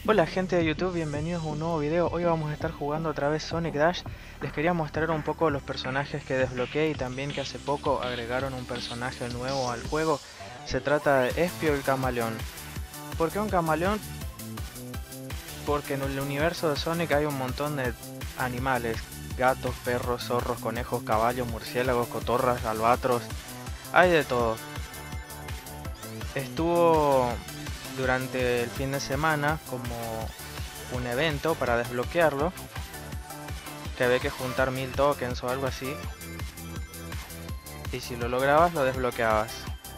Hola gente de YouTube, bienvenidos a un nuevo video. Hoy vamos a estar jugando otra vez Sonic Dash. Les quería mostrar un poco los personajes que desbloqueé y también que hace poco agregaron un personaje nuevo al juego. Se trata de Espio el Camaleón. ¿Por qué un camaleón? Porque en el universo de Sonic hay un montón de animales. Gatos, perros, zorros, conejos, caballos, murciélagos, cotorras, albatros. Hay de todo. Estuvo durante el fin de semana como un evento para desbloquearlo, que había que juntar 1000 tokens o algo así, y si lo lograbas lo desbloqueabas.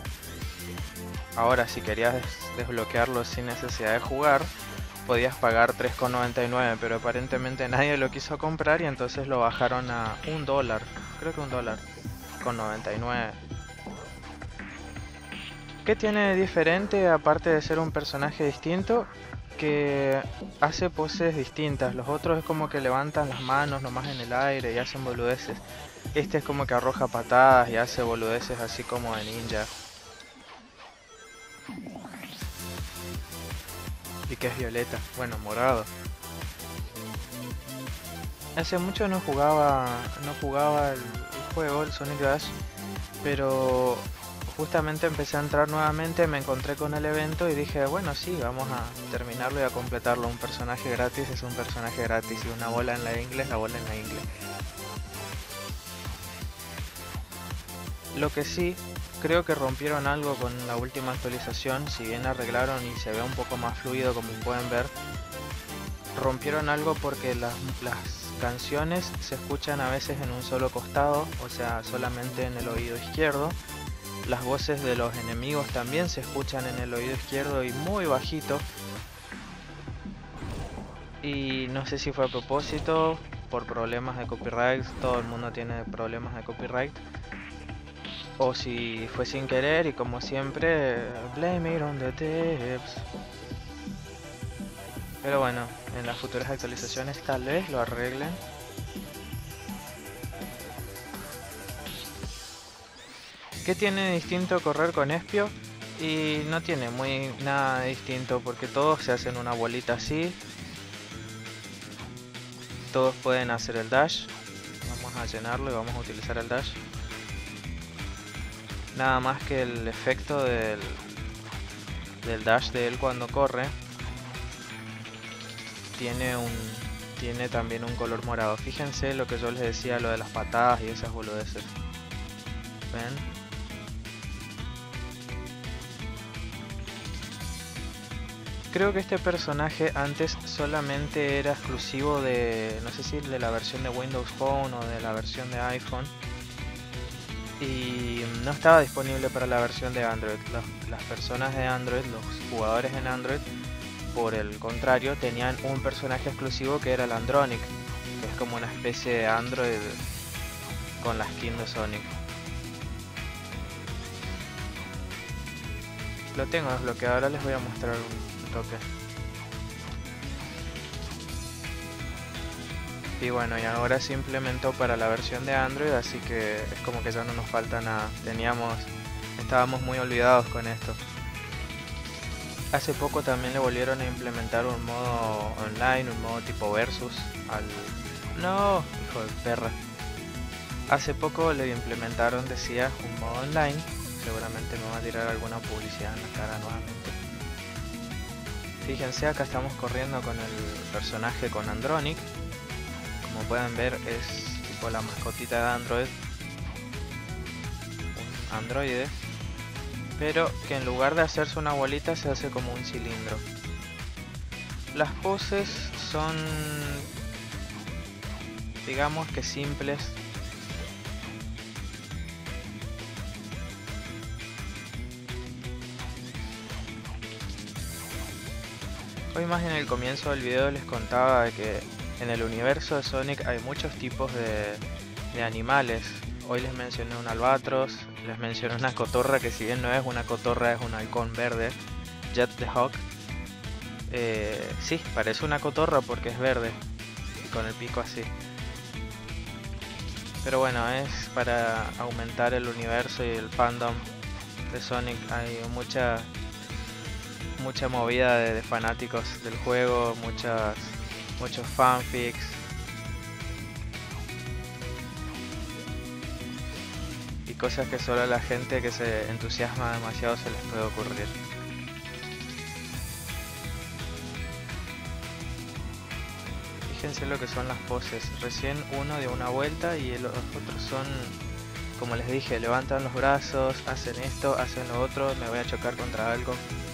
Ahora si querías desbloquearlo sin necesidad de jugar, podías pagar 3,99, pero aparentemente nadie lo quiso comprar y entonces lo bajaron a $1, creo que $1,99. ¿Qué tiene de diferente aparte de ser un personaje distinto? Que hace poses distintas. Los otros es como que levantan las manos nomás en el aire y hacen boludeces. Este es como que arroja patadas y hace boludeces así como de ninja. Y que es violeta, bueno, morado. Hace mucho no jugaba el juego, el Sonic Dash, pero justamente empecé a entrar nuevamente, me encontré con el evento y dije, bueno, sí, vamos a terminarlo y a completarlo. Un personaje gratis es un personaje gratis y una bola en la ingle es la bola en la ingle. Lo que sí, creo que rompieron algo con la última actualización, si bien arreglaron y se ve un poco más fluido como pueden ver, rompieron algo porque las canciones se escuchan a veces en un solo costado, o sea, solamente en el oído izquierdo. Las voces de los enemigos también se escuchan en el oído izquierdo y muy bajito. Y no sé si fue a propósito, por problemas de copyright, todo el mundo tiene problemas de copyright. O si fue sin querer y como siempre, blame it on the devs. Pero bueno, en las futuras actualizaciones tal vez lo arreglen. ¿Qué tiene de distinto correr con Espio? Y no tiene muy nada de distinto porque todos se hacen una bolita así. Todos pueden hacer el dash. Vamos a llenarlo y vamos a utilizar el dash. Nada más que el efecto del dash de él cuando corre tiene también un color morado. Fíjense lo que yo les decía, lo de las patadas y esas boludeces. ¿Ven? Creo que este personaje antes solamente era exclusivo de, no sé si de la versión de Windows Phone o de la versión de iPhone. Y no estaba disponible para la versión de Android. Las personas de Android, los jugadores en Android, por el contrario, tenían un personaje exclusivo que era el Andronic, que es como una especie de Android con la skin de Sonic. Lo tengo desbloqueado, ahora les voy a mostrar un toque. Y bueno, y ahora se implementó para la versión de Android, así que es como que ya no nos falta nada. Estábamos muy olvidados con esto. Hace poco también le volvieron a implementar un modo online, un modo tipo versus al... No, hijo de perra. Hace poco le implementaron, decía, un modo online. Seguramente me va a tirar alguna publicidad en la cara nuevamente. Fíjense, acá estamos corriendo con el personaje con Andronic. Como pueden ver, es tipo la mascotita de Android, un androide, pero que en lugar de hacerse una bolita se hace como un cilindro. Las poses son, digamos que simples. Hoy más en el comienzo del video les contaba de que en el universo de Sonic hay muchos tipos de animales. Hoy les mencioné un albatros, les mencioné una cotorra que si bien no es una cotorra es un halcón verde, Jet the Hawk. Sí, parece una cotorra porque es verde y con el pico así. Pero bueno, es para aumentar el universo y el fandom de Sonic. Hay mucha movida de fanáticos del juego, muchos fanfics. Y cosas que solo a la gente que se entusiasma demasiado se les puede ocurrir. Fíjense lo que son las poses. Recién uno dio una vuelta y los otros son, como les dije, levantan los brazos, hacen esto, hacen lo otro, me voy a chocar contra algo.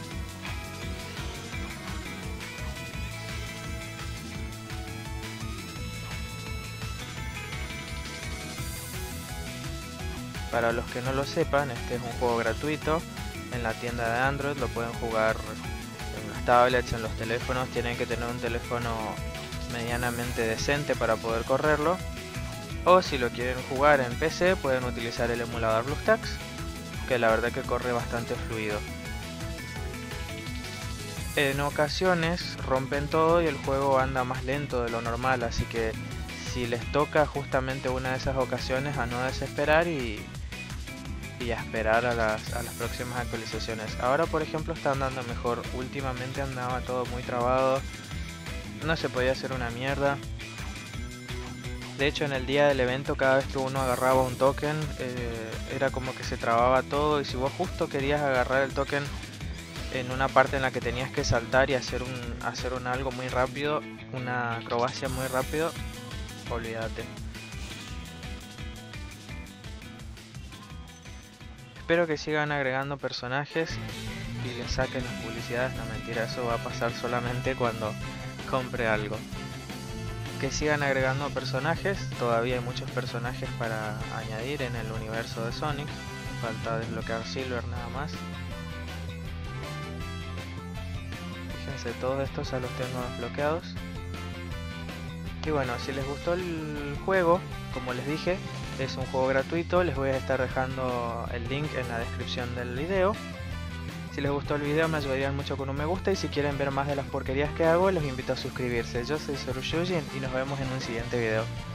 Para los que no lo sepan, este es un juego gratuito en la tienda de Android, lo pueden jugar en las tablets, en los teléfonos, tienen que tener un teléfono medianamente decente para poder correrlo, o si lo quieren jugar en PC pueden utilizar el emulador BlueStacks, que la verdad que corre bastante fluido. En ocasiones rompen todo y el juego anda más lento de lo normal, así que si les toca justamente una de esas ocasiones, a no desesperar y a esperar a las próximas actualizaciones. Ahora por ejemplo está andando mejor, últimamente andaba todo muy trabado, no se podía hacer una mierda. De hecho en el día del evento cada vez que uno agarraba un token era como que se trababa todo, y si vos justo querías agarrar el token en una parte en la que tenías que saltar y hacer un algo muy rápido, una acrobacia muy rápido, olvídate. Espero que sigan agregando personajes y les saquen las publicidades. No, mentira, eso va a pasar solamente cuando compre algo. Que sigan agregando personajes, todavía hay muchos personajes para añadir en el universo de Sonic. Falta desbloquear Silver nada más. Fíjense, todos estos ya los tengo desbloqueados. Y bueno, si les gustó el juego, como les dije, es un juego gratuito, les voy a estar dejando el link en la descripción del video. Si les gustó el video me ayudarían mucho con un me gusta, y si quieren ver más de las porquerías que hago los invito a suscribirse. Yo soy Soruyujin y nos vemos en un siguiente video.